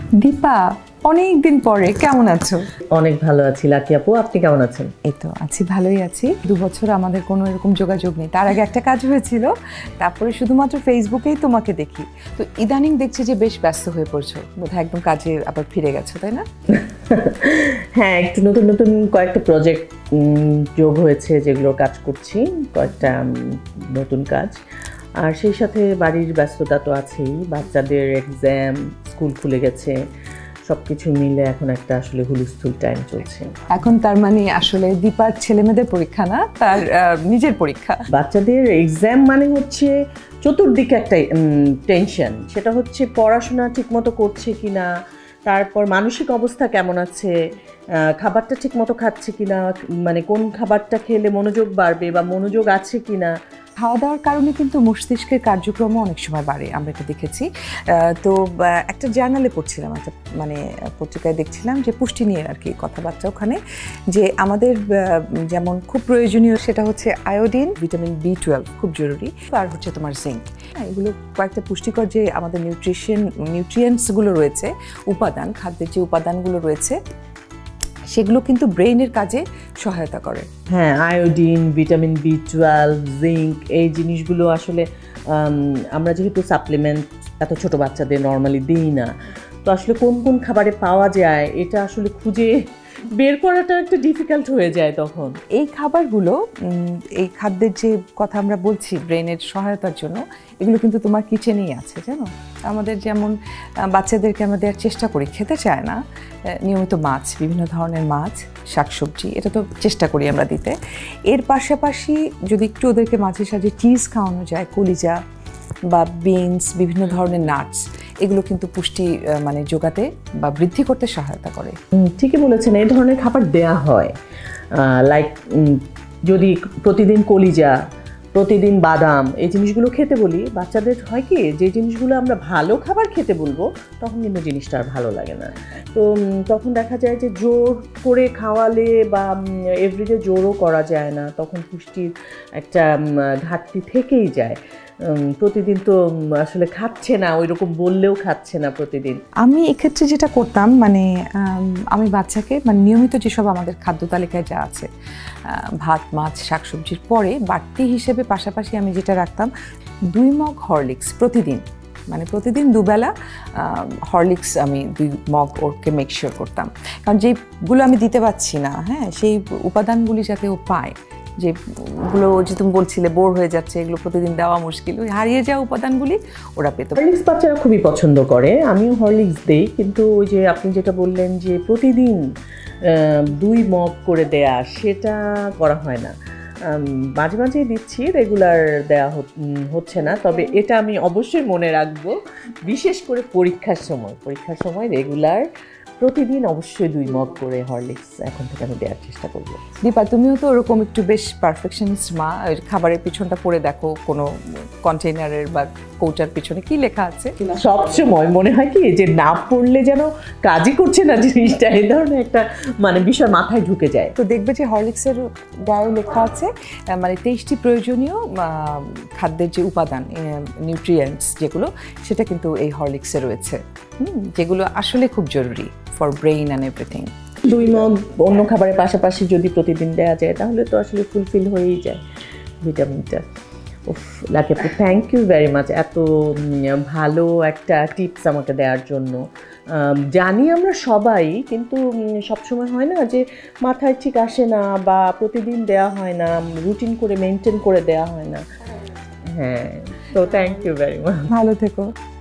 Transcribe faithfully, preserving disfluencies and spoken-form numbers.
দীপা, অনেক দিন পরে কেমন আছো? অনেক ভালো আছি লাকি আপু, আপনি কেমন আছেন? এই তো আছি, ভালোই আছি। দু বছর আমাদের কোনো এরকম যোগাযোগ নেই। তার আগে একটা কাজ হয়েছিল, তারপরে শুধুমাত্র ফেসবুকেই তোমাকে দেখি। তো ইদানিং দেখছি যে বেশ ব্যস্ত হয়ে পড়ছো, বোধহয় একদম কাজে আবার ফিরে গেছো, তাই না? হ্যাঁ, একটু নতুন নতুন কয়েকটা প্রজেক্ট যোগ হয়েছে, যেগুলো কাজ করছি, কয়েকটা নতুন কাজ। আর সেই সাথে বাড়ির ব্যস্ততা তো আছেই, বাচ্চাদের এক্সাম, স্কুল খুলে গেছে, সব কিছু মিলে এখন একটা আসলে হুলস্থুল টাইম চলছে। এখন তার মানে আসলে দীপার ছেলেমেয়েদের পরীক্ষা না, তার নিজের পরীক্ষা। বাচ্চাদের এক্সাম মানে হচ্ছে চতুর্দিকে একটা টেনশন, সেটা হচ্ছে পড়াশোনা ঠিকমতো করছে কিনা, তারপর মানসিক অবস্থা কেমন আছে, খাবারটা ঠিকমতো খাচ্ছে কিনা, মানে কোন খাবারটা খেলে মনোযোগ বাড়বে বা মনোযোগ আছে কিনা। খাওয়া দাওয়ার কারণে কিন্তু মস্তিষ্কের কার্যক্রমও অনেক সময় বাড়ে, আমরা এটা দেখেছি। তো একটা জার্নালে পড়ছিলাম, একটা মানে পত্রিকায় দেখছিলাম যে পুষ্টি নিয়ে আর কি কথাবার্তা ওখানে, যে আমাদের যেমন খুব প্রয়োজনীয় সেটা হচ্ছে আয়োডিন, ভিটামিন বি টুয়েলভ খুব জরুরি, আর হচ্ছে তোমার জিঙ্ক। এগুলো কয়েকটা পুষ্টিকর যে আমাদের নিউট্রিশন নিউট্রিয়েন্টসগুলো রয়েছে, উপাদান, খাদ্যের যে উপাদানগুলো রয়েছে, সেগুলো কিন্তু ব্রেইনের কাজে সহায়তা করে। হ্যাঁ, iodine, vitamin B twelve, zinc, এই জিনিসগুলো আসলে আমরা যেহেতু সাপ্লিমেন্ট এত ছোট বাচ্চাদের নর্মালি দিই না, তো আসলে কোন কোন খাবারে পাওয়া যায় এটা আসলে খুঁজে বের করাটা একটা ডিফিকাল্ট হয়ে যায় তখন। এই খাবারগুলো, এই খাদ্যের যে কথা আমরা বলছি ব্রেনের সহায়তার জন্য, এগুলো কিন্তু তোমার কিচেনেই আছে, জানো। আমাদের যেমন বাচ্চাদেরকে আমরা দেওয়ার চেষ্টা করি, খেতে চায় না নিয়মিত মাছ, বিভিন্ন ধরনের মাছ, শাকসবজি, এটা তো চেষ্টা করি আমরা দিতে। এর পাশাপাশি যদি একটু ওদেরকে মাঝে সাঝে চিজ খাওয়ানো যায়, কলিজা বা বিনস, বিভিন্ন ধরনের নাটস, এগুলো কিন্তু পুষ্টি মানে যোগাতে বা বৃদ্ধি করতে সহায়তা করে। ঠিকই বলেছেন, এই ধরনের খাবার দেয়া হয়। লাইক যদি প্রতিদিন কলিজা, প্রতিদিন বাদাম, এই জিনিসগুলো খেতে বলি, বাচ্চাদের হয় কি, যে জিনিসগুলো আমরা ভালো খাবার খেতে বলবো তখন কিন্তু জিনিসটা আর ভালো লাগে না। তো তখন দেখা যায় যে জোর করে খাওয়ালে বা এভরিডে জোরও করা যায় না, তখন পুষ্টির একটা ঘাটতি থেকেই যায়। প্রতিদিন তো আসলে খাচ্ছে না, ওই রকম বললেও খাচ্ছে না প্রতিদিন। আমি এক্ষেত্রে যেটা করতাম, মানে আমি বাচ্চাকে মানে নিয়মিত যেসব আমাদের খাদ্য তালিকায় যা আছে, ভাত, মাছ, শাকসবজির পরে বাড়তি হিসেবে পাশাপাশি আমি যেটা রাখতাম, দুই মগ হরলিক্স প্রতিদিন, মানে প্রতিদিন দুবেলা হরলিক্স আমি দুই মগ ওকে মেক শিওর করতাম। কারণ যেগুলো আমি দিতে পারছি না, হ্যাঁ, সেই উপাদানগুলি যাতে ও পায়, যেগুলো যে তুমি বলছিলে বোর হয়ে যাচ্ছে, এগুলো প্রতিদিন দেওয়া মুশকিল, ওই হারিয়ে যাওয়া উপাদানগুলি ওরা পেত। হরলিক্স বাচ্চারা খুবই পছন্দ করে, আমিও হরলিক্স দিই, কিন্তু ওই যে আপনি যেটা বললেন যে প্রতিদিন দুই মগ করে দেয়া, সেটা করা হয় না। মাঝে মাঝেই দিচ্ছি, রেগুলার দেওয়া হচ্ছে না। তবে এটা আমি অবশ্যই মনে রাখবো, বিশেষ করে পরীক্ষার সময় পরীক্ষার সময় রেগুলার প্রতিদিন অবশ্যই দুই মগ করে হরলিক্স এখন থেকে আমি দেওয়ার চেষ্টা করবো। দীপা, তুমিও তো ওরকম একটু বেশ পারফেকশনিস্ট মা, খাবারের পিছনটা পড়ে দেখো, কোনো কন্টেইনারের বা কৌটার পিছনে কি লেখা আছে। সবসময় মনে হয় কি যে না পড়লে যেন কাজই করছে না জিনিসটা, এই ধরনের একটা মানে বিষয় মাথায় ঢুকে যায়। তো দেখবে যে হরলিক্সের গায়ে লেখা আছে মানে তেইশটি প্রয়োজনীয় খাদ্যের যে উপাদান, নিউট্রিয়েন্টস যেগুলো, সেটা কিন্তু এই হরলিক্সে রয়েছে, যেগুলো আসলে খুব জরুরি ফর ব্রেইন অ্যান্ড এভরিথিং। দুই মগ অন্য খাবারের পাশাপাশি যদি প্রতিদিন দেওয়া যায় তাহলে তো আসলে ফুলফিল হয়েই যায় ভিটামিনটা। উফ লাকি আপু, থ্যাংক ইউ ভেরি মাচ এত ভালো একটা টিপস আমাকে দেওয়ার জন্য। জানি আমরা সবাই, কিন্তু সবসময় হয় না যে মাথায় ঠিক আসে না, বা প্রতিদিন দেওয়া হয় না, রুটিন করে মেনটেন করে দেওয়া হয় না। হ্যাঁ, তো থ্যাংক ইউ ভেরি মাচ। ভালো থেকো।